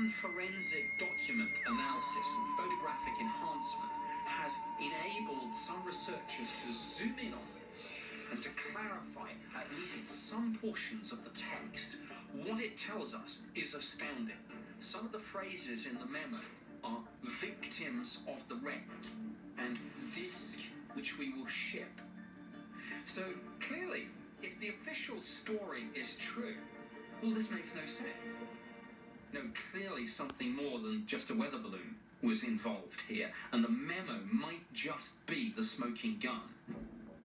forensic document analysis and photographic enhancement has enabled some researchers to zoom in on this and to clarify at least some portions of the text. What it tells us is astounding. Some of the phrases in the memo are victims of the wreck and disc which we will ship. So clearly, if the official story is true, well, this makes no sense. No, clearly something more than just a weather balloon was involved here, and the memo might just be the smoking gun.